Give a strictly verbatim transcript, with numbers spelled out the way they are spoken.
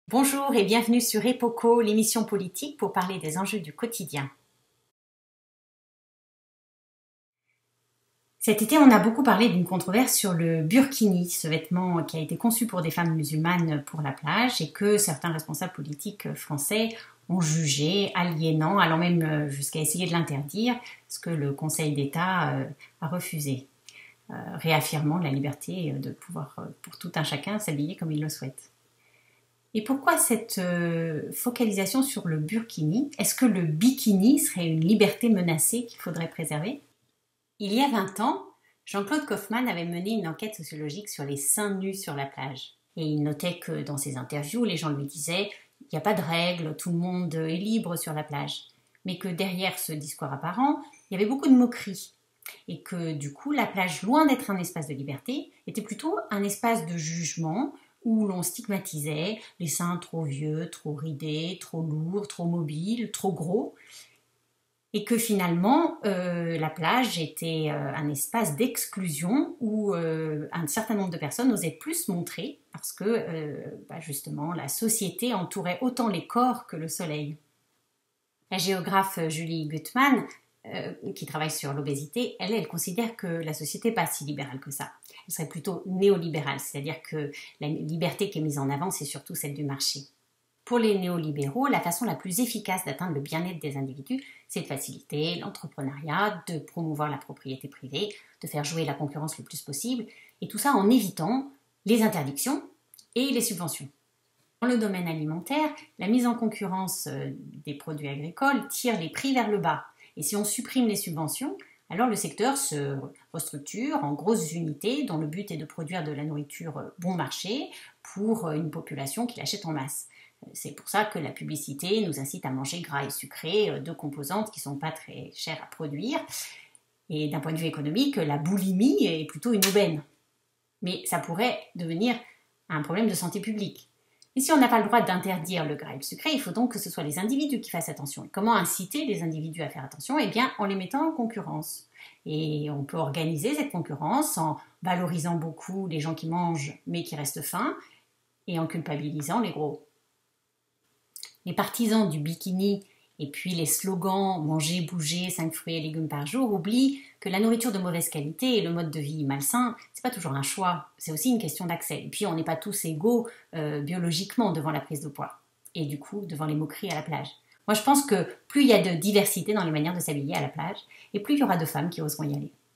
Bonjour et bienvenue sur Epoco, l'émission politique pour parler des enjeux du quotidien. Cet été, on a beaucoup parlé d'une controverse sur le burkini, ce vêtement qui a été conçu pour des femmes musulmanes pour la plage et que certains responsables politiques français ont jugé aliénant, allant même jusqu'à essayer de l'interdire, ce que le Conseil d'État a refusé, réaffirmant la liberté de pouvoir, pour tout un chacun, s'habiller comme il le souhaite. Et pourquoi cette euh, focalisation sur le burkini? Est-ce que le bikini serait une liberté menacée qu'il faudrait préserver? Il y a vingt ans, Jean-Claude Kaufmann avait mené une enquête sociologique sur les seins nus sur la plage. Et il notait que dans ses interviews, les gens lui disaient « il n'y a pas de règles, tout le monde est libre sur la plage ». Mais que derrière ce discours apparent, il y avait beaucoup de moqueries. Et que du coup, la plage, loin d'être un espace de liberté, était plutôt un espace de jugement, où l'on stigmatisait les seins trop vieux, trop ridés, trop lourds, trop mobiles, trop gros, et que finalement euh, la plage était euh, un espace d'exclusion où euh, un certain nombre de personnes osaient plus se montrer parce que euh, bah justement la société entourait autant les corps que le soleil. La géographe Julie Guttmann, Euh, qui travaille sur l'obésité, elle, elle considère que la société n'est pas si libérale que ça. Elle serait plutôt néolibérale, c'est-à-dire que la liberté qui est mise en avant, c'est surtout celle du marché. Pour les néolibéraux, la façon la plus efficace d'atteindre le bien-être des individus, c'est de faciliter l'entrepreneuriat, de promouvoir la propriété privée, de faire jouer la concurrence le plus possible, et tout ça en évitant les interdictions et les subventions. Dans le domaine alimentaire, la mise en concurrence des produits agricoles tire les prix vers le bas. Et si on supprime les subventions, alors le secteur se restructure en grosses unités dont le but est de produire de la nourriture bon marché pour une population qui l'achète en masse. C'est pour ça que la publicité nous incite à manger gras et sucré, deux composantes qui ne sont pas très chères à produire. Et d'un point de vue économique, la boulimie est plutôt une aubaine. Mais ça pourrait devenir un problème de santé publique. Et si on n'a pas le droit d'interdire le gras et le sucré, il faut donc que ce soit les individus qui fassent attention. Et comment inciter les individus à faire attention? Eh bien, en les mettant en concurrence. Et on peut organiser cette concurrence en valorisant beaucoup les gens qui mangent mais qui restent fins et en culpabilisant les gros. Les partisans du bikini et puis les slogans « manger, bouger, cinq fruits et légumes par jour » oublient que la nourriture de mauvaise qualité et le mode de vie malsain, c'est pas toujours un choix, c'est aussi une question d'accès. Et puis on n'est pas tous égaux euh, biologiquement devant la prise de poids et du coup devant les moqueries à la plage. Moi je pense que plus il y a de diversité dans les manières de s'habiller à la plage et plus il y aura de femmes qui oseront y aller.